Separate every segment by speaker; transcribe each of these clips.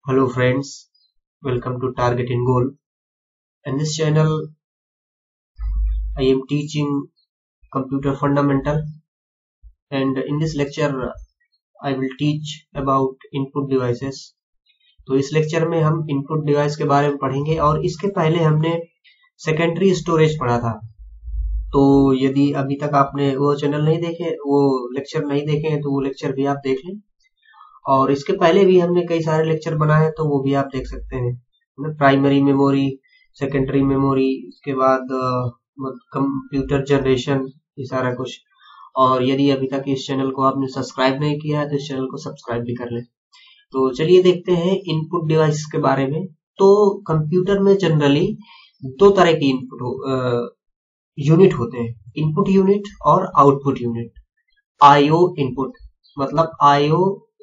Speaker 1: Hello friends, welcome to Target and Goal. In this channel, I am teaching computer fundamental, and in this lecture, I will teach about input devices. तो इस lecture में हम input device के बारे में पढ़ेंगे और इसके पहले हमने सेकेंडरी स्टोरेज पढ़ा था। तो यदि अभी तक आपने वो चैनल नहीं देखे, वो लेक्चर नहीं देखे हैं तो वो लेक्चर भी आप देख लें। और इसके पहले भी हमने कई सारे लेक्चर बनाए हैं तो वो भी आप देख सकते हैं। प्राइमरी मेमोरी, सेकेंडरी मेमोरी, उसके बाद कंप्यूटर जनरेशन, ये सारा कुछ। और यदि अभी तक इस चैनल को आपने सब्सक्राइब नहीं किया है तो इस चैनल को सब्सक्राइब भी कर लें। तो चलिए देखते हैं इनपुट डिवाइस के बारे में। तो कंप्यूटर में जनरली दो तरह की इनपुट यूनिट होते हैं, इनपुट यूनिट और आउटपुट यूनिट। आईओ इनपुट मतलब आईओ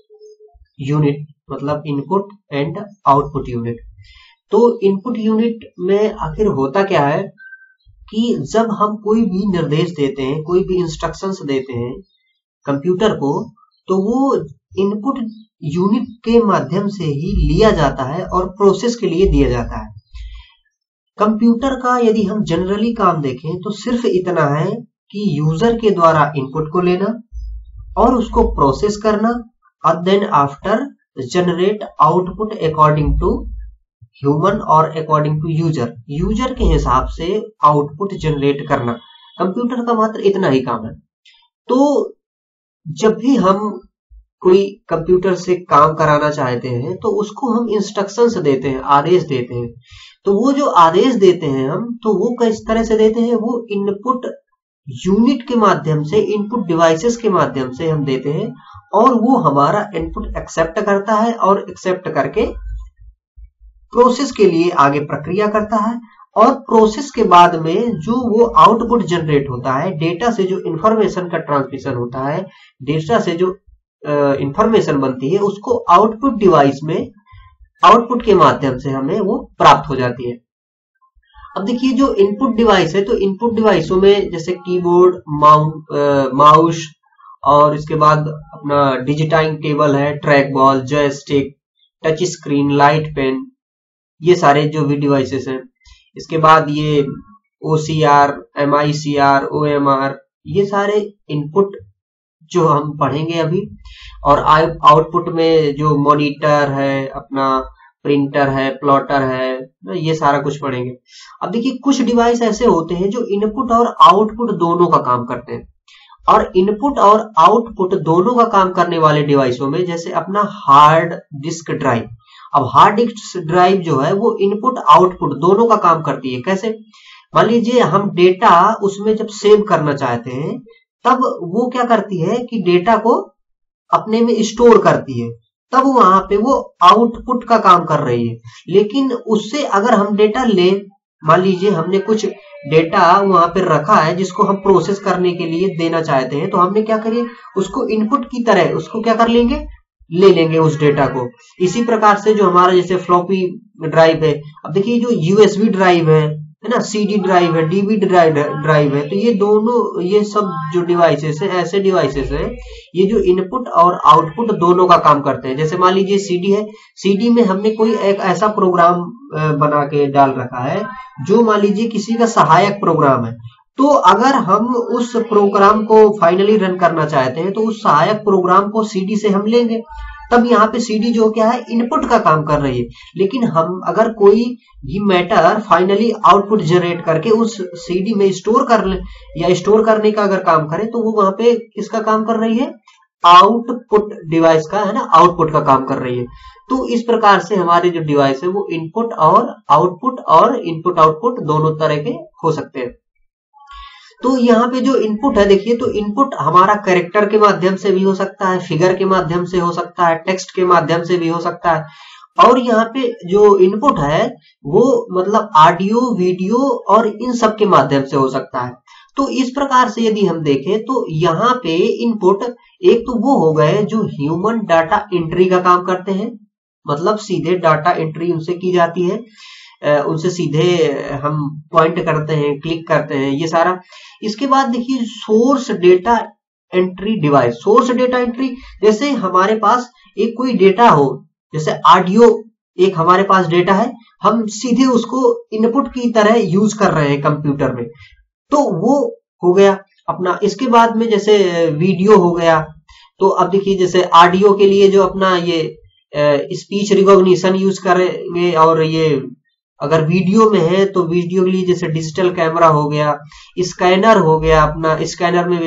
Speaker 1: यूनिट मतलब इनपुट एंड आउटपुट यूनिट। तो इनपुट यूनिट में आखिर होता क्या है कि जब हम कोई भी निर्देश देते हैं, कोई भी इंस्ट्रक्शंस देते हैं कंप्यूटर को, तो वो इनपुट यूनिट के माध्यम से ही लिया जाता है और प्रोसेस के लिए दिया जाता है। कंप्यूटर का यदि हम जनरली काम देखें तो सिर्फ इतना है कि यूजर के द्वारा इनपुट को लेना और उसको प्रोसेस करना और then after generate output according to human और अकॉर्डिंग टू यूजर के हिसाब से आउटपुट जनरेट करना। कंप्यूटर का मात्र इतना ही काम है। तो जब भी हम कोई कंप्यूटर से काम कराना चाहते हैं तो उसको हम इंस्ट्रक्शंस देते हैं, आदेश देते हैं। तो वो जो आदेश देते हैं हम, तो वो किस तरह से देते हैं, वो इनपुट यूनिट के माध्यम से, इनपुट डिवाइसेस के माध्यम से हम देते हैं और वो हमारा इनपुट एक्सेप्ट करता है और एक्सेप्ट करके प्रोसेस के लिए आगे प्रक्रिया करता है। और प्रोसेस के बाद में जो वो आउटपुट जनरेट होता है, डेटा से जो इंफॉर्मेशन का ट्रांसमिशन होता है, डेटा से जो इंफॉर्मेशन बनती है, उसको आउटपुट डिवाइस में आउटपुट के माध्यम से हमें वो प्राप्त हो जाती है। अब देखिए जो इनपुट डिवाइस है, तो इनपुट डिवाइसों में जैसे कीबोर्ड, माउस और इसके बाद अपना डिजिटाइजिंग टेबल है, trackball, joystick, touch screen, light pen, ये सारे जो भी डिवाइसेस हैं। इसके बाद ये OCR, MICR, OMR, ये सारे इनपुट जो हम पढ़ेंगे अभी। और आउटपुट में जो मॉनिटर है, अपना प्रिंटर है, प्लॉटर है, ये सारा कुछ पढ़ेंगे। अब देखिए कुछ डिवाइस ऐसे होते हैं जो इनपुट और आउटपुट दोनों का काम करते हैं। और इनपुट और आउटपुट दोनों का काम करने वाले डिवाइसों में जैसे अपना हार्ड डिस्क ड्राइव। अब हार्ड डिस्क ड्राइव जो है वो इनपुट आउटपुट दोनों का काम करती है। कैसे? मान लीजिए हम डेटा उसमें जब सेव करना चाहते हैं तब वो क्या करती है कि डेटा को अपने में स्टोर करती है, तब वहां पे वो आउटपुट का काम कर रही है। लेकिन उससे अगर हम डेटा ले, मान लीजिए हमने कुछ डेटा वहां पे रखा है जिसको हम प्रोसेस करने के लिए देना चाहते हैं, तो हमने क्या करिए, उसको इनपुट की तरह उसको क्या कर लेंगे, ले लेंगे उस डेटा को। इसी प्रकार से जो हमारा जैसे फ्लॉपी ड्राइव है, अब देखिए जो USB ड्राइव है ना, CD ड्राइव है, DVD ड्राइव है, तो ये दोनों, ये सब जो डिवाइसेस है, ऐसे डिवाइसेस है ये जो इनपुट और आउटपुट दोनों का काम करते हैं। जैसे मान लीजिए CD है, CD में हमने कोई एक ऐसा प्रोग्राम बना के डाल रखा है जो मान लीजिए किसी का सहायक प्रोग्राम है। तो अगर हम उस प्रोग्राम को फाइनली रन करना चाहते हैं तो उस सहायक प्रोग्राम को CD से हम लेंगे, तब यहाँ पे CD जो क्या है, इनपुट का काम कर रही है। लेकिन हम अगर कोई भी मैटर फाइनली आउटपुट जनरेट करके उस CD में स्टोर कर ले या स्टोर करने का अगर काम करे, तो वो वहां पे किसका काम कर रही है, आउटपुट डिवाइस का, है ना, आउटपुट का काम कर रही है। तो इस प्रकार से हमारे जो डिवाइस है वो इनपुट और इनपुट आउटपुट दोनों तरह के हो सकते हैं। तो यहाँ पे जो इनपुट है, देखिए, तो इनपुट हमारा कैरेक्टर के माध्यम से भी हो सकता है, फिगर के माध्यम से हो सकता है, टेक्स्ट के माध्यम से भी हो सकता है। और यहाँ पे जो इनपुट है वो मतलब ऑडियो, वीडियो और इन सब के माध्यम से हो सकता है। तो इस प्रकार से यदि हम देखें तो यहाँ पे इनपुट एक तो वो हो गए जो ह्यूमन डाटा एंट्री का काम करते हैं, मतलब सीधे डाटा एंट्री उनसे की जाती है, उनसे सीधे हम पॉइंट करते हैं, क्लिक करते हैं, ये सारा। इसके बाद देखिए source data entry device. Source data entry, जैसे हमारे पास एक कोई डेटा हो, जैसे ऑडियो एक हमारे पास डेटा है, हम सीधे उसको इनपुट की तरह यूज कर रहे हैं कंप्यूटर में, तो वो हो गया अपना। इसके बाद में जैसे वीडियो हो गया, तो अब देखिए जैसे ऑडियो के लिए जो अपना ये स्पीच रिकॉग्निशन यूज करेंगे, और ये अगर वीडियो में है तो वीडियो के लिए जैसे डिजिटल कैमरा हो गया, स्कैनर हो गया अपना, स्कैनर में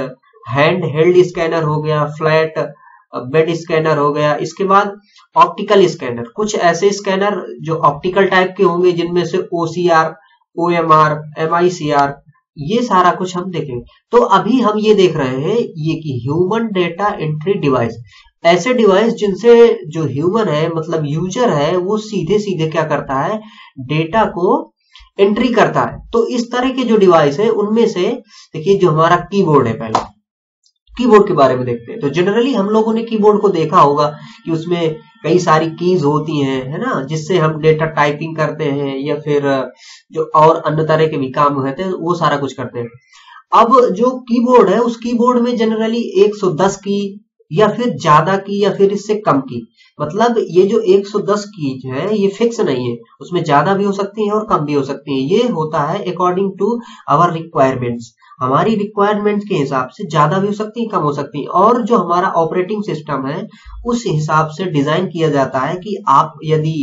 Speaker 1: हैंड हेल्ड स्कैनर हो गया, फ्लैट बेड स्कैनर हो गया। इसके बाद ऑप्टिकल स्कैनर, कुछ ऐसे स्कैनर जो ऑप्टिकल टाइप के होंगे जिनमें से ओसीआर, ओएमआर, एमआईसीआर, ये सारा कुछ हम देखेंगे। तो अभी हम ये देख रहे हैं ये कि ह्यूमन डेटा एंट्री डिवाइस, ऐसे डिवाइस जिनसे जो ह्यूमन है मतलब यूजर है वो सीधे सीधे क्या करता है, डेटा को एंट्री करता है। तो इस तरह के जो डिवाइस है उनमें से देखिए जो हमारा कीबोर्ड है, पहले कीबोर्ड के बारे में देखते हैं। तो जनरली हम लोगों ने कीबोर्ड को देखा होगा कि उसमें कई सारी कीज होती हैं, है ना, जिससे हम डेटा टाइपिंग करते हैं या फिर जो और अन्य तरह के भी काम होते हैं वो सारा कुछ करते हैं। अब जो कीबोर्ड है उस कीबोर्ड में जनरली 110 की या फिर ज्यादा की या फिर इससे कम की, मतलब ये जो 110 की है ये फिक्स नहीं है, उसमें ज्यादा भी हो सकती है और कम भी हो सकती है। ये होता है अकॉर्डिंग टू आवर रिक्वायरमेंट्स, हमारी रिक्वायरमेंट के हिसाब से ज्यादा भी हो सकती है, कम हो सकती है। और जो हमारा ऑपरेटिंग सिस्टम है उस हिसाब से डिजाइन किया जाता है कि आप यदि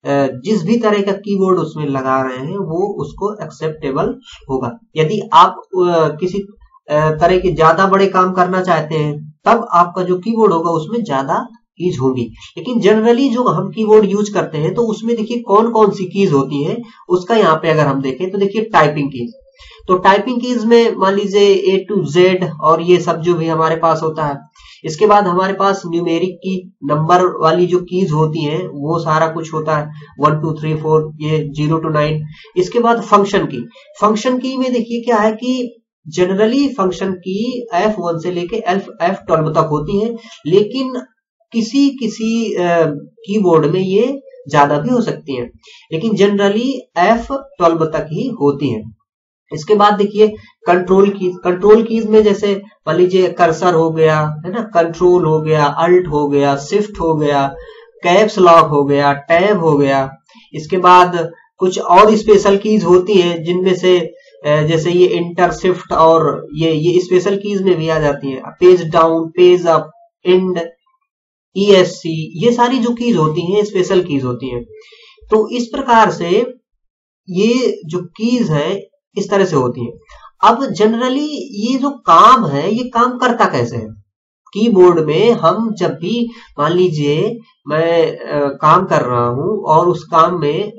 Speaker 1: जिस भी तरह का कीबोर्ड उसमें लगा रहे हैं वो उसको एक्सेप्टेबल होगा। यदि आप किसी तरह के ज्यादा बड़े काम करना चाहते हैं तब आपका जो कीबोर्ड होगा उसमें ज्यादा कीज होंगी। लेकिन जनरली जो हम कीबोर्ड यूज करते हैं तो उसमें देखिए कौन कौन सी कीज होती है उसका यहाँ पे अगर हम देखें तो देखिए टाइपिंग कीज, तो टाइपिंग कीज में मान लीजिए A to Z और ये सब जो भी हमारे पास होता है। इसके बाद हमारे पास न्यूमेरिक की, नंबर वाली जो कीज होती हैं वो सारा कुछ होता है, 1 2 3 4, ये 0 to 9। इसके बाद फंक्शन की, फंक्शन की में देखिए क्या है कि जनरली फंक्शन की F1 से लेके F12 तक होती है, लेकिन किसी किसी कीबोर्ड में ये ज्यादा भी हो सकती है, लेकिन जनरली F12 तक ही होती है। इसके बाद देखिए कंट्रोल कीज, कंट्रोल कीज में जैसे मान लीजिए कर्सर हो गया, है ना, कंट्रोल हो गया, अल्ट हो गया, शिफ्ट हो गया, कैप्स लॉक हो गया, टैब हो गया। इसके बाद कुछ और स्पेशल कीज होती है जिनमें से जैसे ये इंटर, शिफ्ट और ये स्पेशल कीज में भी आ जाती है, page down, page up, end, ESC, ये सारी जो कीज होती हैं स्पेशल कीज होती हैं। तो इस प्रकार से ये जो कीज है इस तरह से होती है। अब जनरली ये जो काम है ये काम करता कैसे है, कीबोर्ड में हम जब भी मान लीजिए मैं काम कर रहा हूं और उस काम में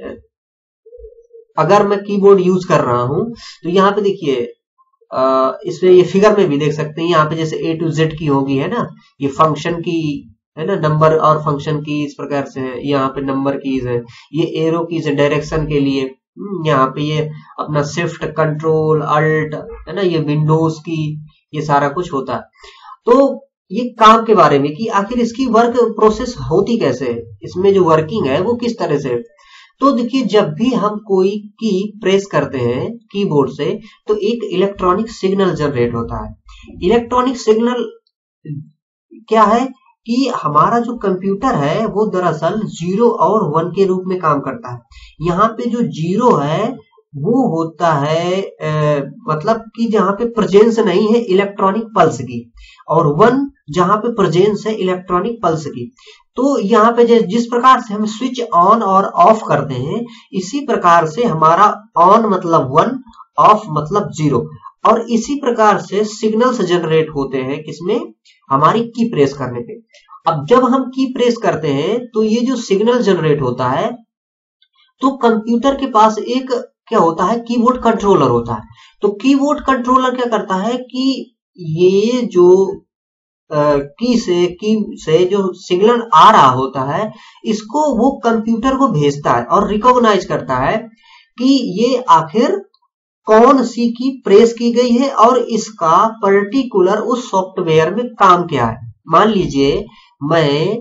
Speaker 1: अगर मैं कीबोर्ड यूज कर रहा हूं तो यहाँ पे देखिए इसमें ये फिगर में भी देख सकते हैं, यहाँ पे जैसे A to Z की होगी, है ना, ये फंक्शन की है ना, नंबर और फंक्शन की इस प्रकार से है, यहाँ पे नंबर कीज है, ये एरो कीज है डायरेक्शन के लिए, यहाँ पे ये अपना शिफ्ट, कंट्रोल, अल्ट, है ना, ये विंडोज की, ये सारा कुछ होता है। तो ये काम के बारे में कि आखिर इसकी वर्क प्रोसेस होती कैसे है, इसमें जो वर्किंग है वो किस तरह से है। तो देखिए जब भी हम कोई की प्रेस करते हैं कीबोर्ड से तो एक इलेक्ट्रॉनिक सिग्नल जनरेट होता है। इलेक्ट्रॉनिक सिग्नल क्या है कि हमारा जो कंप्यूटर है वो दरअसल 0 और 1 के रूप में काम करता है। यहाँ पे जो 0 है वो होता है मतलब कि जहां पे प्रेजेंस नहीं है इलेक्ट्रॉनिक पल्स की, और 1 जहां पे प्रेजेंस है इलेक्ट्रॉनिक पल्स की। तो यहाँ पे जिस प्रकार से हम स्विच ऑन और ऑफ करते हैं इसी प्रकार से हमारा ऑन मतलब 1, ऑफ मतलब 0, और इसी प्रकार से सिग्नल्स जनरेट होते हैं किसमें, हमारी की प्रेस करने पे। अब जब हम की प्रेस करते हैं तो ये जो सिग्नल जनरेट होता है तो कंप्यूटर के पास एक क्या होता है, कीबोर्ड कंट्रोलर होता है। तो कीबोर्ड कंट्रोलर क्या करता है कि ये जो की से जो सिग्नल आ रहा होता है इसको वो कंप्यूटर को भेजता है और रिकॉग्नाइज करता है कि ये आखिर कौन सी की प्रेस की गई है और इसका पर्टिकुलर उस सॉफ्टवेयर में काम क्या है। मान लीजिए मैं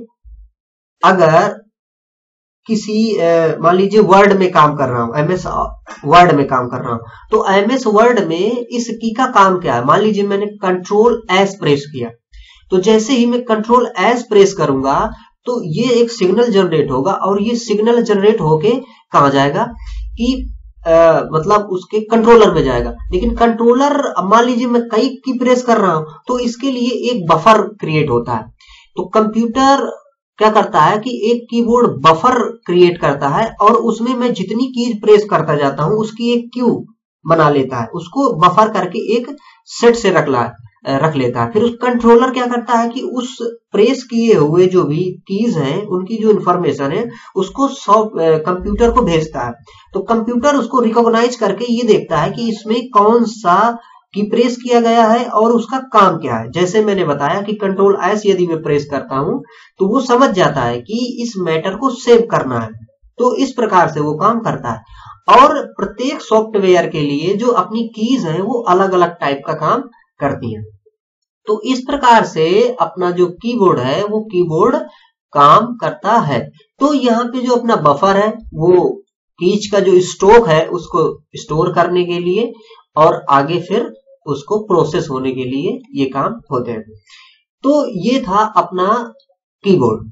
Speaker 1: अगर किसी मान लीजिए वर्ड में काम कर रहा हूं, MS वर्ड में काम कर रहा हूं, तो MS वर्ड में इस की का काम क्या है। मान लीजिए मैंने कंट्रोल S प्रेस किया, तो जैसे ही मैं कंट्रोल S प्रेस करूंगा तो ये एक सिग्नल जनरेट होगा और ये सिग्नल जनरेट होके कहाँ जाएगा कि मतलब उसके कंट्रोलर में जाएगा। लेकिन कंट्रोलर, मान लीजिए मैं कई की प्रेस कर रहा हूं तो इसके लिए एक बफर क्रिएट होता है। तो कंप्यूटर क्या करता है कि एक कीबोर्ड बफर क्रिएट करता है और उसमें मैं जितनी कीज प्रेस करता जाता हूं उसकी एक क्यू बना लेता है, उसको बफर करके एक सेट से रख लेता है। फिर उस कंट्रोलर क्या करता है कि उस प्रेस किए हुए जो भी कीज हैं उनकी जो इंफॉर्मेशन है उसको कंप्यूटर को भेजता है। तो कंप्यूटर उसको रिकॉग्नाइज करके ये देखता है कि इसमें कौन सा की प्रेस किया गया है और उसका काम क्या है। जैसे मैंने बताया कि कंट्रोल एस यदि मैं प्रेस करता हूं तो वो समझ जाता है कि इस मैटर को सेव करना है, तो इस प्रकार से वो काम करता है। और प्रत्येक सॉफ्टवेयर के लिए जो अपनी कीज है वो अलग अलग टाइप का काम करती हैं। तो इस प्रकार से अपना जो कीबोर्ड है वो कीबोर्ड काम करता है। तो यहाँ पे जो अपना बफर है वो कीज का जो स्टॉक है उसको स्टोर करने के लिए और आगे फिर उसको प्रोसेस होने के लिए ये काम होते हैं। तो ये था अपना कीबोर्ड।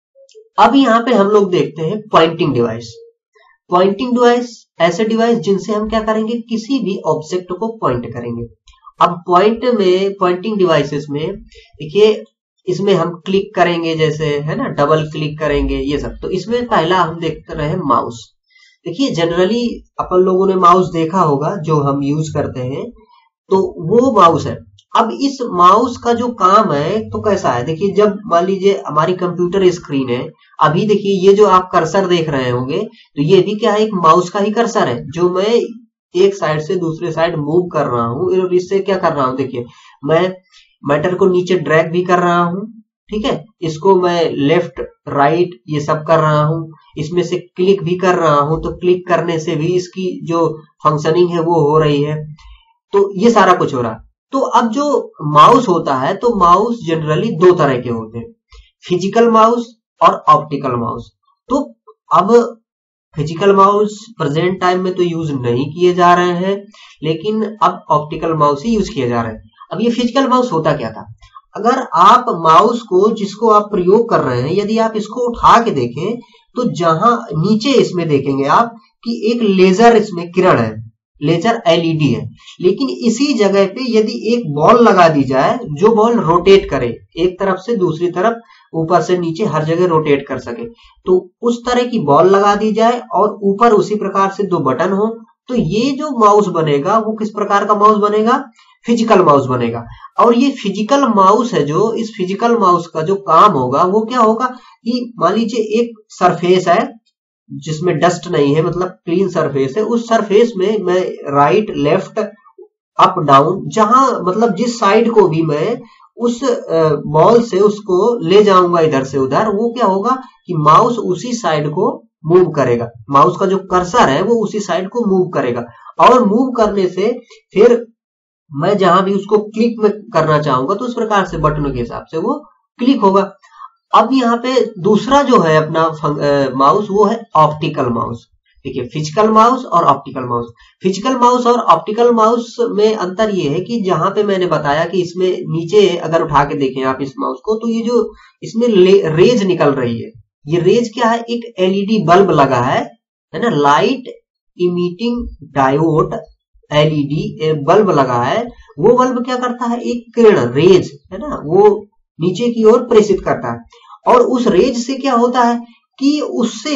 Speaker 1: अब यहाँ पे हम लोग देखते हैं पॉइंटिंग डिवाइस। पॉइंटिंग डिवाइस ऐसे डिवाइस जिनसे हम क्या करेंगे, किसी भी ऑब्जेक्ट को पॉइंट करेंगे। अब पॉइंटिंग डिवाइसेस में देखिए, इसमें हम क्लिक करेंगे, जैसे है ना, डबल क्लिक करेंगे, ये सब। तो इसमें पहला हम देख रहे हैं माउस। देखिए जनरली अपन लोगों ने माउस देखा होगा जो हम यूज करते हैं, तो वो माउस है। अब इस माउस का जो काम है तो कैसा है, देखिए जब मान लीजिए हमारी कंप्यूटर स्क्रीन है, अभी देखिए ये जो आप कर्सर देख रहे होंगे तो ये भी क्या है, एक माउस का ही कर्सर है जो मैं एक साइड से दूसरे साइड मूव कर रहा हूं। और इससे क्या कर रहा हूं, देखिए मैं मैटर को नीचे ड्रैग भी कर रहा हूं, ठीक है, इसको मैं लेफ्ट राइट ये सब कर रहा हूं, इसमें से क्लिक भी कर रहा हूं, तो क्लिक करने से भी इसकी जो फंक्शनिंग है वो हो रही है। तो ये सारा कुछ हो रहा है। तो अब जो माउस होता है, तो माउस जनरली दो तरह के होते हैं, फिजिकल माउस और ऑप्टिकल माउस। तो अब फिजिकल माउस प्रेजेंट टाइम में तो यूज नहीं किए जा रहे हैं, लेकिन अब ऑप्टिकल माउस ही यूज किए जा रहे हैं। अब ये फिजिकल माउस होता क्या था, अगर आप माउस को जिसको आप प्रयोग कर रहे हैं, यदि आप इसको उठा के देखें तो जहां नीचे इसमें देखेंगे आप कि एक लेजर इसमें किरण है, लेजर एलईडी है। लेकिन इसी जगह पे यदि एक बॉल लगा दी जाए जो बॉल रोटेट करे, एक तरफ से दूसरी तरफ, ऊपर से नीचे हर जगह रोटेट कर सके, तो उस तरह की बॉल लगा दी जाए और ऊपर उसी प्रकार से दो बटन हो, तो ये जो माउस बनेगा वो किस प्रकार का माउस बनेगा, फिजिकल माउस बनेगा। और ये फिजिकल माउस है, जो इस फिजिकल माउस का जो काम होगा वो क्या होगा कि मान लीजिए एक सरफेस है जिसमें डस्ट नहीं है, मतलब क्लीन सरफेस है, उस सरफेस में मैं राइट लेफ्ट अप डाउन, जहां मतलब जिस साइड को भी मैं उस बॉल से उसको ले जाऊंगा इधर से उधर, वो क्या होगा कि माउस उसी साइड को मूव करेगा, माउस का जो कर्सर है वो उसी साइड को मूव करेगा। और मूव करने से फिर मैं जहां भी उसको क्लिक में करना चाहूंगा तो उस प्रकार से बटनों के हिसाब से वो क्लिक होगा। अब यहाँ पे दूसरा जो है अपना माउस वो है ऑप्टिकल माउस। देखिए फिजिकल माउस और ऑप्टिकल माउस। फिजिकल माउस और ऑप्टिकल माउस में अंतर ये है कि जहां पे मैंने बताया कि इसमें नीचे अगर उठा के देखें आप इस माउस को, तो ये जो इसमें रेज निकल रही है, ये रेज क्या है, एक एलईडी बल्ब लगा है ना, light emitting diode LED bulb लगा है। वो बल्ब क्या करता है, एक किरण रेज है ना, वो नीचे की ओर प्रेषित करता है। और उस रेज से क्या होता है कि उससे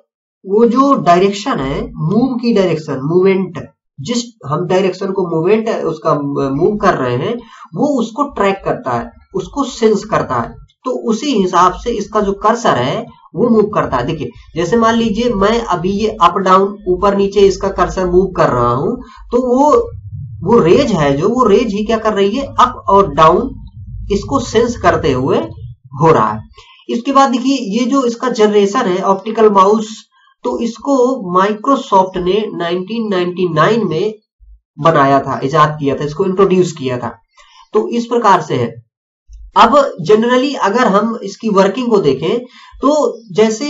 Speaker 1: वो जो डायरेक्शन है, मूव की डायरेक्शन, मूवमेंट, जिस हम डायरेक्शन को मूवमेंट उसका मूव कर रहे हैं, वो उसको ट्रैक करता है, उसको सेंस करता है। तो उसी हिसाब से इसका जो कर्सर है वो मूव करता है। देखिए जैसे मान लीजिए मैं अभी ये अप डाउन ऊपर नीचे इसका कर्सर मूव कर रहा हूं, तो वो रेज है, जो वो रेज ही क्या कर रही है, अप और डाउन इसको सेंस करते हुए हो रहा है। इसके बाद देखिए ये जो इसका जनरेशन है ऑप्टिकल माउस, तो इसको माइक्रोसॉफ्ट ने 1999 में बनाया था, इजाद किया था, इसको इंट्रोड्यूस किया था। तो इस प्रकार से है। अब जनरली अगर हम इसकी वर्किंग को देखें तो जैसे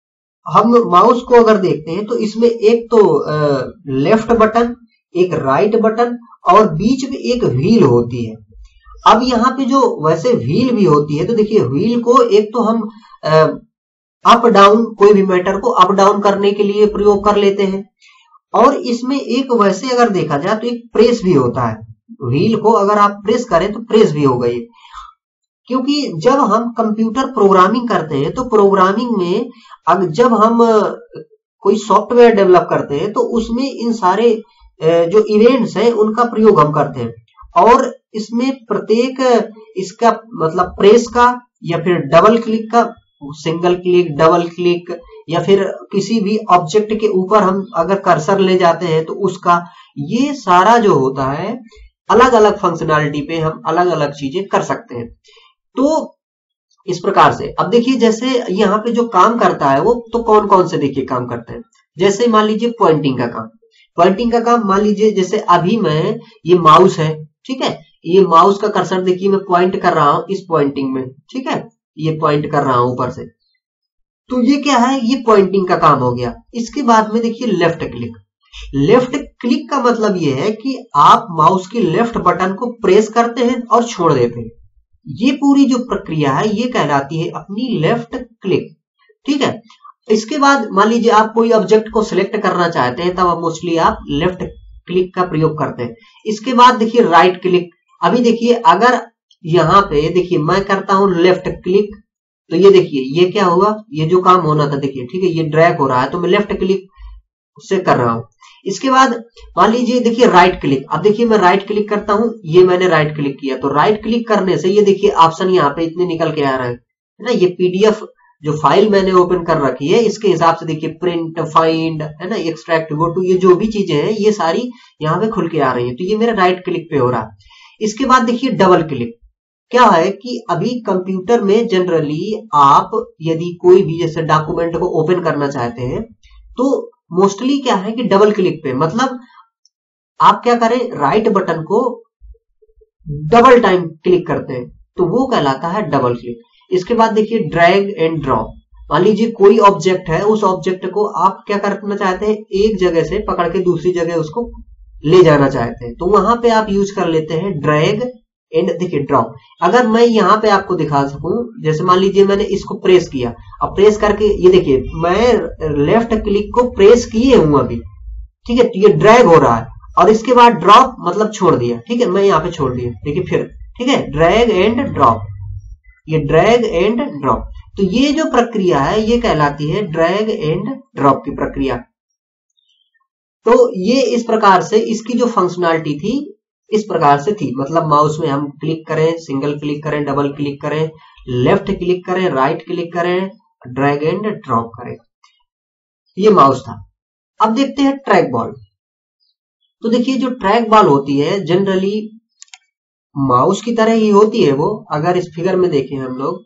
Speaker 1: हम माउस को अगर देखते हैं तो इसमें एक तो लेफ्ट बटन, एक राइट बटन और बीच में एक व्हील होती है। अब यहाँ पे जो वैसे व्हील भी होती है, तो देखिए व्हील को एक तो हम अप डाउन, कोई भी मैटर को अप डाउन करने के लिए प्रयोग कर लेते हैं। और इसमें एक वैसे अगर देखा जाए तो एक प्रेस भी होता है, व्हील को अगर आप प्रेस करें तो प्रेस भी हो गई, क्योंकि जब हम कंप्यूटर प्रोग्रामिंग करते हैं तो प्रोग्रामिंग में जब हम कोई सॉफ्टवेयर डेवलप करते हैं तो उसमें इन सारे जो इवेंट्स हैं उनका प्रयोग हम करते हैं। और इसमें प्रत्येक इसका मतलब प्रेस का या फिर डबल क्लिक का, सिंगल क्लिक, डबल क्लिक, या फिर किसी भी ऑब्जेक्ट के ऊपर हम अगर कर्सर ले जाते हैं तो उसका, ये सारा जो होता है अलग अलग फंक्शनैलिटी पे हम अलग अलग चीजें कर सकते हैं। तो इस प्रकार से अब देखिए जैसे यहाँ पे जो काम करता है वो तो कौन कौन से देखिए काम करते हैं। जैसे मान लीजिए पॉइंटिंग का काम, पॉइंटिंग का काम मान लीजिए जैसे अभी मैं, ये माउस है, ठीक है, ये माउस का कर्सर देखिए मैं पॉइंट कर रहा हूं इस पॉइंटिंग में, ठीक है, ये पॉइंट कर रहा हूं ऊपर से, तो ये क्या है, ये पॉइंटिंग का काम हो गया। इसके बाद में देखिए लेफ्ट क्लिक, लेफ्ट क्लिक का मतलब ये है कि आप माउस के लेफ्ट बटन को प्रेस करते हैं और छोड़ देते हैं, ये पूरी जो प्रक्रिया है ये कहलाती है अपनी लेफ्ट क्लिक, ठीक है। इसके बाद मान लीजिए आप कोई ऑब्जेक्ट को सिलेक्ट करना चाहते हैं तब मोस्टली आप लेफ्ट क्लिक का प्रयोग करते हैं। इसके बाद देखिए राइट क्लिक, अभी देखिए अगर यहाँ पे देखिए मैं करता हूं लेफ्ट क्लिक तो ये देखिए ये क्या हुआ, ये जो काम होना था देखिए, ठीक है, ये ड्रैग हो रहा है तो मैं लेफ्ट क्लिक से कर रहा हूं। इसके बाद मान लीजिए देखिए राइट क्लिक, अब देखिए मैं राइट क्लिक करता हूं, ये मैंने राइट क्लिक किया तो राइट क्लिक करने से ये देखिए ऑप्शन यहाँ पे इतने निकल के आ रहे हैं, है ना, ये पीडीएफ जो फाइल मैंने ओपन कर रखी है इसके हिसाब से देखिए प्रिंट, फाइंड, है ना, एक्सट्रैक्ट, गो टू, ये जो भी चीजें हैं ये सारी यहाँ पे खुल के आ रही है, तो ये मेरा राइट क्लिक पे हो रहा है। इसके बाद देखिए डबल क्लिक, क्या है कि अभी कंप्यूटर में जनरली आप यदि कोई भी जैसे डॉक्यूमेंट को ओपन करना चाहते हैं तो मोस्टली क्या है कि डबल क्लिक पे, मतलब आप क्या करें, राइट बटन को डबल टाइम क्लिक करते हैं तो वो कहलाता है डबल क्लिक। इसके बाद देखिए ड्रैग एंड ड्रॉप, मान लीजिए कोई ऑब्जेक्ट है, उस ऑब्जेक्ट को आप क्या करना चाहते हैं, एक जगह से पकड़ के दूसरी जगह उसको ले जाना चाहते हैं तो वहां पे आप यूज कर लेते हैं ड्रैग एंड देखिए ड्रॉप। अगर मैं यहाँ पे आपको दिखा सकूं, जैसे मान लीजिए मैंने इसको प्रेस किया, अब प्रेस करके ये देखिए मैं लेफ्ट क्लिक को प्रेस किए हूं अभी, ठीक है, ये ड्रैग हो रहा है, और इसके बाद ड्रॉप मतलब छोड़ दिया, ठीक है, मैं यहाँ पे छोड़ दिया, देखिए फिर, ठीक है, ड्रैग एंड ड्रॉप, ये ड्रैग एंड ड्रॉप, तो ये जो प्रक्रिया है ये कहलाती है ड्रैग एंड ड्रॉप की प्रक्रिया। तो ये इस प्रकार से इसकी जो फंक्शनैलिटी थी इस प्रकार से थी, मतलब माउस में हम क्लिक करें, सिंगल क्लिक करें, डबल क्लिक करें, लेफ्ट क्लिक करें, राइट क्लिक करें, ड्रैग एंड ड्रॉप करें, ये माउस था। अब देखते हैं ट्रैक बॉल। तो देखिए जो ट्रैक बॉल होती है जनरली माउस की तरह ही होती है वो, अगर इस फिगर में देखें हम लोग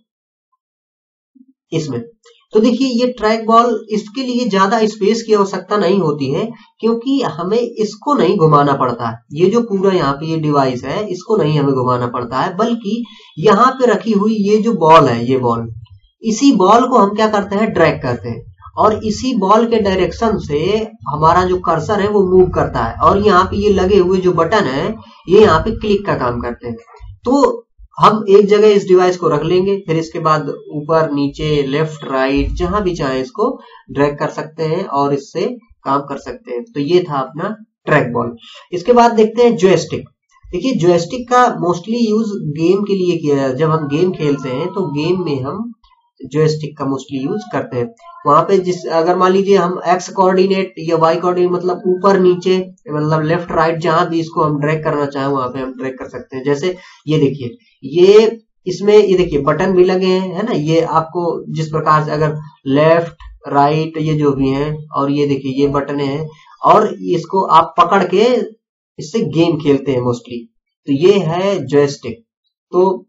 Speaker 1: इसमें, तो देखिए ये ट्रैक बॉल, इसके लिए ज्यादा स्पेस की आवश्यकता नहीं होती है क्योंकि हमें इसको नहीं घुमाना पड़ता है, ये जो पूरा यहाँ पे ये डिवाइस है इसको नहीं हमें घुमाना पड़ता है, बल्कि यहाँ पे रखी हुई ये जो बॉल है, ये बॉल, इसी बॉल को हम क्या करते हैं, ड्रैग करते हैं, और इसी बॉल के डायरेक्शन से हमारा जो कर्सर है वो मूव करता है, और यहाँ पे ये लगे हुए जो बटन है ये यहाँ पे क्लिक का काम करते हैं। तो हम एक जगह इस डिवाइस को रख लेंगे, फिर इसके बाद ऊपर नीचे लेफ्ट राइट जहां भी चाहे इसको ड्रैग कर सकते हैं और इससे काम कर सकते हैं। तो ये था अपना ट्रैक बॉल। इसके बाद देखते हैं जॉयस्टिक। देखिए जॉयस्टिक का मोस्टली यूज गेम के लिए किया जाता है, जब हम गेम खेलते हैं तो गेम में हम जॉयस्टिक का मोस्टली यूज करते हैं। वहां पे जिस अगर मान लीजिए हम एक्स कोऑर्डिनेट या वाई कोऑर्डिनेट मतलब ऊपर नीचे मतलब लेफ्ट राइट जहां भी इसको हम ड्रैग करना चाहें वहां पे हम ड्रैग कर सकते हैं। जैसे ये देखिए ये इसमें ये देखिए बटन भी लगे हैं, है ना, ये आपको जिस प्रकार से अगर लेफ्ट राइट ये जो भी हैं, और ये देखिए ये बटन हैं, और इसको आप पकड़ के इससे गेम खेलते हैं मोस्टली। तो ये है जॉयस्टिक। तो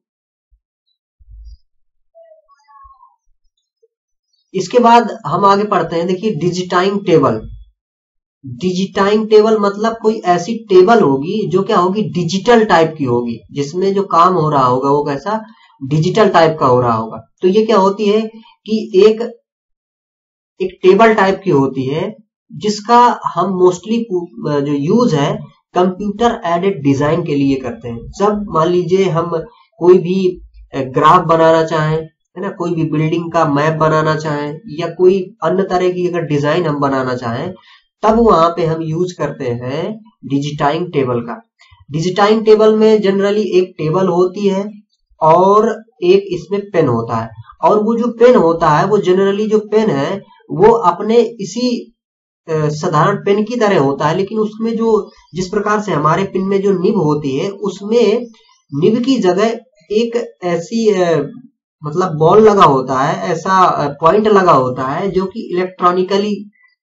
Speaker 1: इसके बाद हम आगे पढ़ते हैं, देखिए डिजिटाइंग टेबल। डिजिटाइंग टेबल मतलब कोई ऐसी टेबल होगी जो क्या होगी, डिजिटल टाइप की होगी, जिसमें जो काम हो रहा होगा वो कैसा डिजिटल टाइप का हो रहा होगा। तो ये क्या होती है कि एक टेबल टाइप की होती है जिसका हम मोस्टली जो यूज है कंप्यूटर एडेड डिजाइन के लिए करते हैं। जब मान लीजिए हम कोई भी ग्राफ बनाना चाहें है ना, कोई भी बिल्डिंग का मैप बनाना चाहें या कोई अन्य तरह की अगर डिजाइन हम बनाना चाहें, तब वहां पे हम यूज करते हैं डिजिटाइंग टेबल का। डिजिटाइंग टेबल में जनरली एक टेबल होती है और एक इसमें पेन होता है, और वो जो पेन होता है वो जनरली जो पेन है वो अपने इसी साधारण पेन की तरह होता है, लेकिन उसमें जो जिस प्रकार से हमारे पेन में जो निब होती है, उसमें निब की जगह एक ऐसी मतलब बॉल लगा होता है, ऐसा पॉइंट लगा होता है जो कि इलेक्ट्रॉनिकली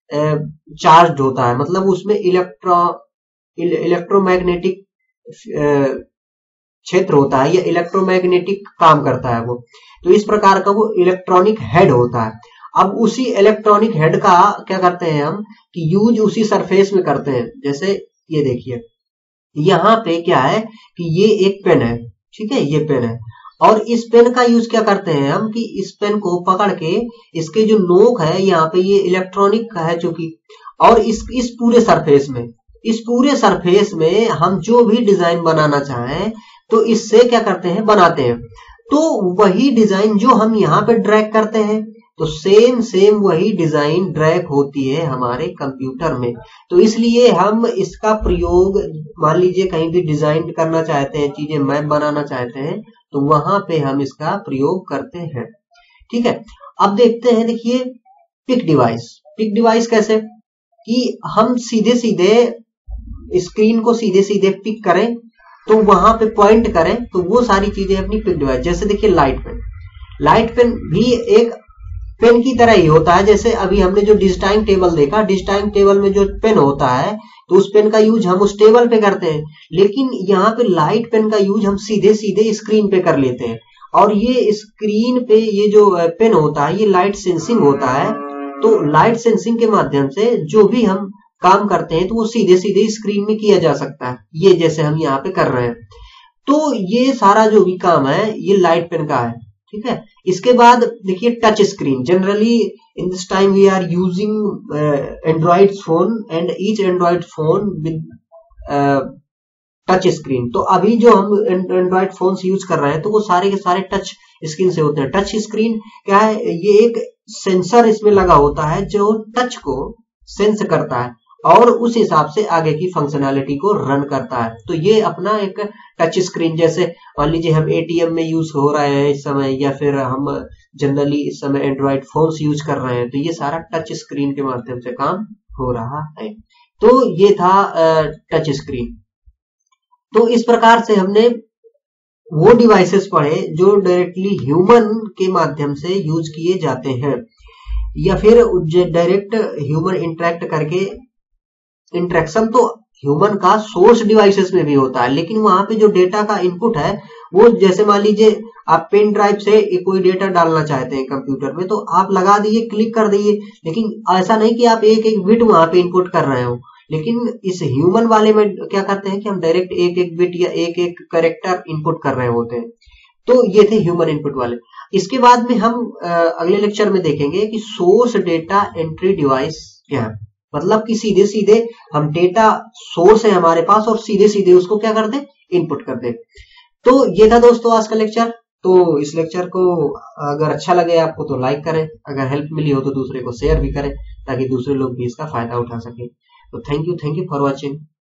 Speaker 1: चार्ज होता है, मतलब उसमें इलेक्ट्रोमैग्नेटिक क्षेत्र होता है या इलेक्ट्रोमैग्नेटिक काम करता है वो। तो इस प्रकार का वो इलेक्ट्रॉनिक हेड होता है। अब उसी इलेक्ट्रॉनिक हेड का क्या करते हैं हम कि यूज उसी सरफेस में करते हैं। जैसे ये देखिए, यहाँ पे क्या है कि ये एक पेन है, ठीक है, ये पेन है, और इस पेन का यूज क्या करते हैं हम कि इस पेन को पकड़ के इसके जो नोक है यहाँ पे ये इलेक्ट्रॉनिक का है चूंकि, और इस पूरे सरफेस में हम जो भी डिजाइन बनाना चाहें तो इससे क्या करते हैं, बनाते हैं। तो वही डिजाइन जो हम यहाँ पे ड्रैग करते हैं, तो सेम वही डिजाइन ड्रैग होती है हमारे कंप्यूटर में। तो इसलिए हम इसका प्रयोग, मान लीजिए कहीं भी डिजाइन करना चाहते हैं, चीजें मैप बनाना चाहते हैं, तो वहां पे हम इसका प्रयोग करते हैं। ठीक है, अब देखते हैं, देखिए पिक डिवाइस कैसे कि हम सीधे सीधे स्क्रीन को सीधे सीधे पिक करें, तो वहां पे पॉइंट करें, तो वो सारी चीजें अपनी पिक डिवाइस। जैसे देखिए लाइट पेन भी एक पेन की तरह ही होता है। जैसे अभी हमने जो डिजिटाइंग टेबल देखा, डिजिटाइंग टेबल में जो पेन होता है तो उस पेन का यूज हम उस टेबल पे करते हैं, लेकिन यहाँ पे लाइट पेन का यूज हम सीधे सीधे स्क्रीन पे कर लेते हैं। और ये स्क्रीन पे ये जो पेन होता है ये लाइट सेंसिंग होता है, तो लाइट सेंसिंग के माध्यम से जो भी हम काम करते हैं तो वो सीधे सीधे स्क्रीन में किया जा सकता है, ये जैसे हम यहाँ पे कर रहे हैं। तो ये सारा जो भी काम है ये लाइट पेन का है। ठीक है, इसके बाद देखिए touch screen. Generally in this time we are using Android phone and each Android phone with touch screen. तो अभी जो हम एंड्रॉइड फोन यूज कर रहे हैं तो वो सारे के सारे टच स्क्रीन से होते हैं। टच स्क्रीन क्या है, ये एक सेंसर इसमें लगा होता है जो टच को सेंस करता है और उस हिसाब से आगे की फंक्शनैलिटी को रन करता है। तो ये अपना एक टच स्क्रीन, जैसे मान लीजिए हम एटीएम में यूज हो रहे हैं इस समय, या फिर हम जनरली इस समय एंड्रॉइड फोन्स यूज कर रहे हैं, तो ये सारा टच स्क्रीन के माध्यम से काम हो रहा है। तो ये था टच स्क्रीन। तो इस प्रकार से हमने वो डिवाइसेस पढ़े जो डायरेक्टली ह्यूमन के माध्यम से यूज किए जाते हैं, या फिर डायरेक्ट ह्यूमन इंटरेक्ट करके। इंटरेक्शन तो ह्यूमन का सोर्स डिवाइसेस में भी होता है, लेकिन वहां पे जो डेटा का इनपुट है वो, जैसे मान लीजिए आप पेन ड्राइव से कोई डेटा डालना चाहते हैं कंप्यूटर में, तो आप लगा दीजिए, क्लिक कर दीजिए, लेकिन ऐसा नहीं कि आप एक एक बिट वहां पे इनपुट कर रहे हो। लेकिन इस ह्यूमन वाले में क्या करते हैं कि हम डायरेक्ट एक एक बिट या एक एक कैरेक्टर इनपुट कर रहे होते हैं। तो ये थे ह्यूमन इनपुट वाले। इसके बाद में हम अगले लेक्चर में देखेंगे कि सोर्स डेटा एंट्री डिवाइस क्या है। मतलब कि सीधे सीधे हम डेटा सोर्स है हमारे पास और सीधे सीधे उसको क्या करते, इनपुट करते। तो ये था दोस्तों आज का लेक्चर। तो इस लेक्चर को अगर अच्छा लगे आपको तो लाइक करें, अगर हेल्प मिली हो तो दूसरे को शेयर भी करें ताकि दूसरे लोग भी इसका फायदा उठा सके। तो थैंक यू फॉर वॉचिंग।